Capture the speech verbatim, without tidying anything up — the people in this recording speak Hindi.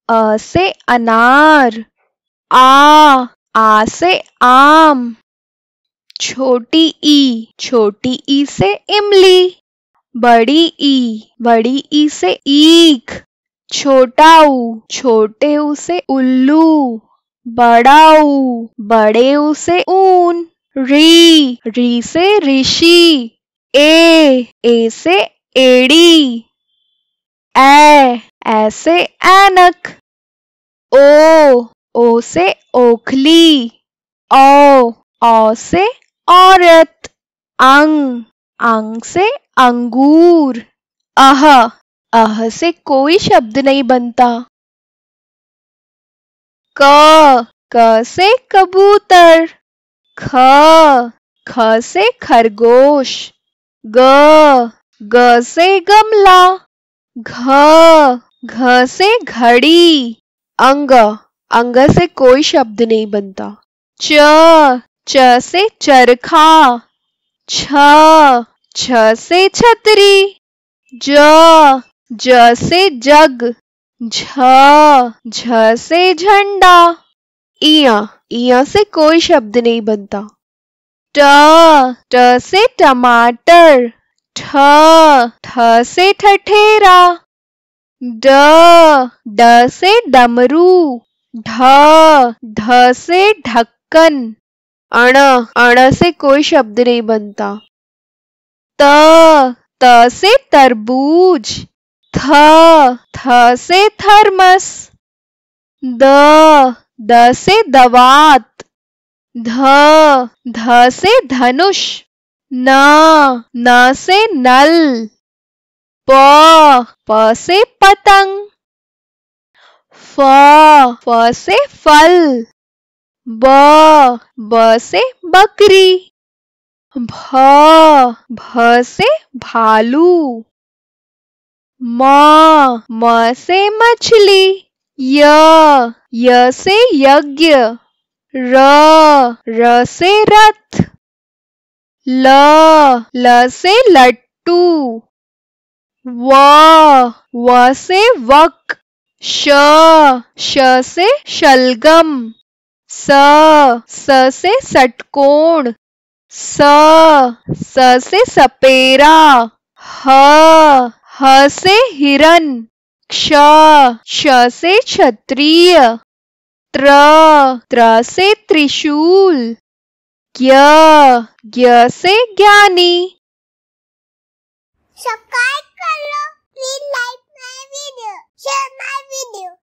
अ से अनार। आ आ से आम। छोटी ई छोटी ई से इमली। बड़ी ई बड़ी ई से ईख। छोटा ऊ छोटे ऊ से उल्लू। बड़ा ऊ बड़े ऊ से ऊन। री री से ऋषि। ए ए से एड़ी। ए ए से ऐनक। ओ ओ से ओखली। औ औ से औरत। अंग अंग से अंगूर। अह अह से कोई शब्द नहीं बनता। क क से कबूतर। ख ख से खरगोश। ग ग से गमला। घ घ से घड़ी। अंग अंग से कोई शब्द नहीं बनता। च च से चरखा। छ छ से छतरी। ज ज से जग। झ झ से झंडा। इया इया से कोई शब्द नहीं बनता। ट ट से टमाटर। ठ ठ से ठठेरा। ड ड से डमरू। ढ ढ से ढक्कन। अण अण से कोई शब्द नहीं बनता। त त से तरबूज। थ थ से थर्मस। द द से दवात। ध ध से धनुष। न न से नल। प प से पतंग। फ फ से फल। ब ब से बकरी। भ भ से भालू। म म से मछली। य य से यज्ञ। र र से रथ। ल ल से लट्टू। व व से वक। श श से शलगम। स स से षटकोण। स स से सपेरा। ह ह से हिरन। क्ष क्ष से क्षत्रिय। त्र त्र से त्रिशूल। ज्ञ ज्ञ से ज्ञानी।